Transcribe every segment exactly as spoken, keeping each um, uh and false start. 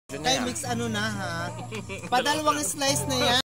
Kay mix ano na ha. Padalawang slice na yan.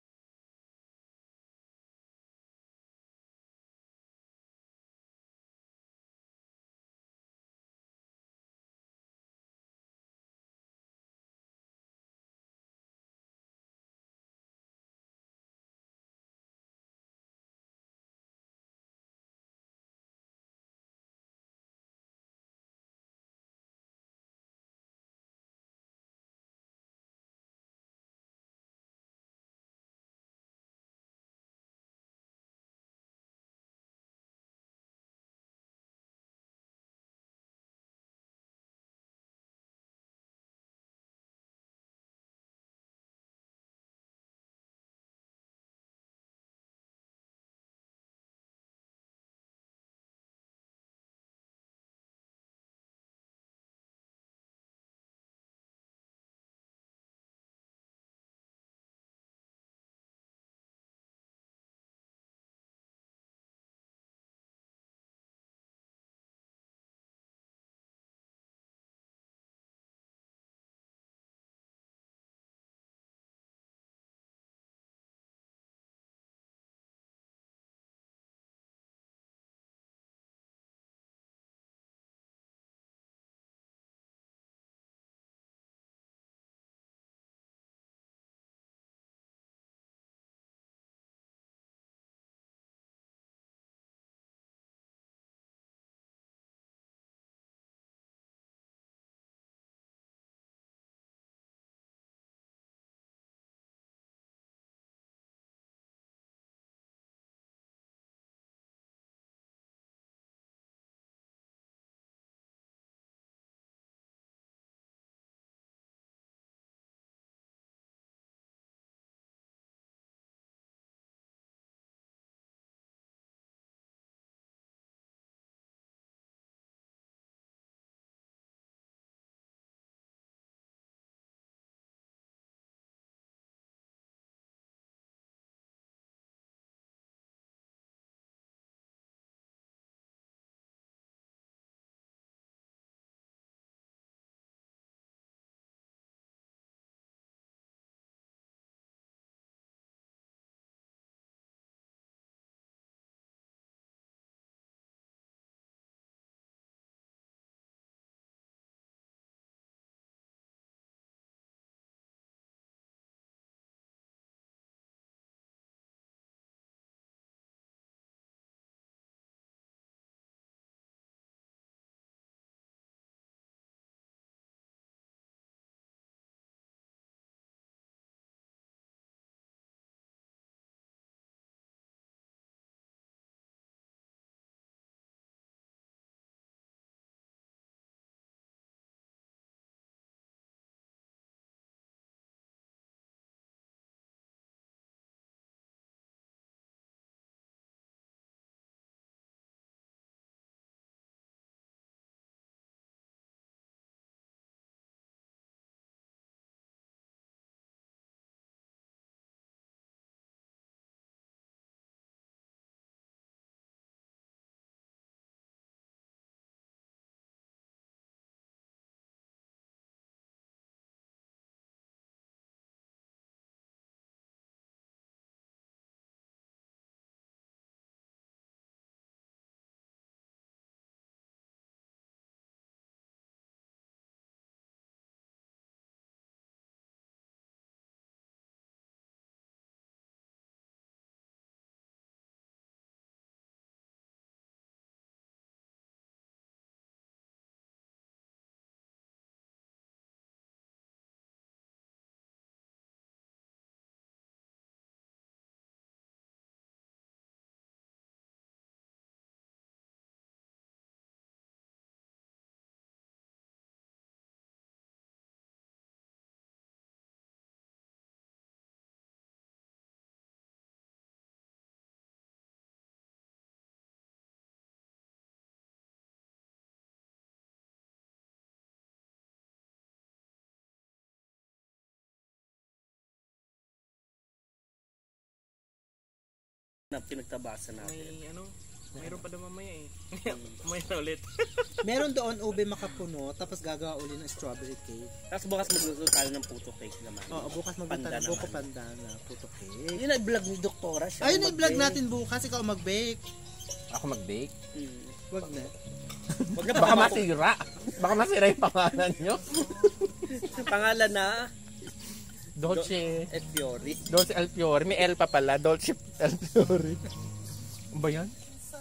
Na pinagtabasan natin. May ano, Mayroon pa daw mamaya eh. Mamaya na ulit. Meron doon ube makapuno, tapos gagawa uli ng strawberry cake. Tapos bukas magluto tayo ng puto cake naman. Oo, bukas Panda magbutan naman. buko pandana, puto cake. Yun ang vlog ni Doktora siya. Ayun na i-vlog natin bukas, ikaw mag-bake. Ako mag-bake? Hmm. Wag na. Wag na Baka baka masira. Baka masira yung pangalan nyo. pangalan na Dolce. et Fiori. Dolce El Fiore. May L pa pala. Dolce El Fiore. Ano ba yan?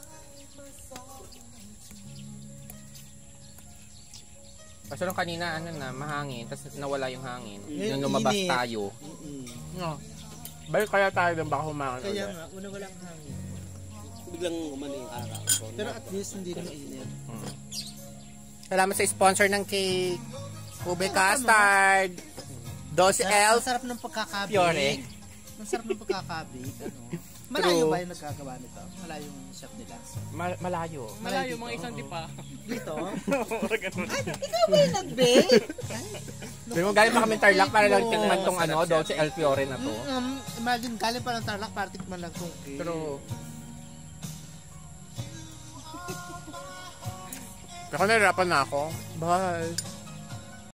Kasi nung kanina, ano na, mahangin. Tapos nawala yung hangin. Ngayon, Nung lumabas init. tayo. Mm-mm. No. Balik kaya tayo doon baka humangin Kaya ulit. nga, una walang hangin. Biglang umano yung araw. So, Pero at least hindi na mainit. Hmm. Salamat sa sponsor ng cake. Ube custard. Dolce Sarap, El ang sarap ng pagkakabig. Fiore. Ang sarap ng pagkakabig. Ano? Malayo ba yung nagkagawa nito? Malayo yung shop nila. Mal- malayo. Malayo, dito, mga isang oo. tipa. Dito? Ganun. Ikaw ba yung nag-bake? Pero mo galing pa kami Tarlac para lang Oo. tikman tong ano, Dolce El Fiore na to. Mm, um, imagine, galing pa ng Tarlac para tikman lang tong cake. Pero Pero nahirapan na ako. Bye.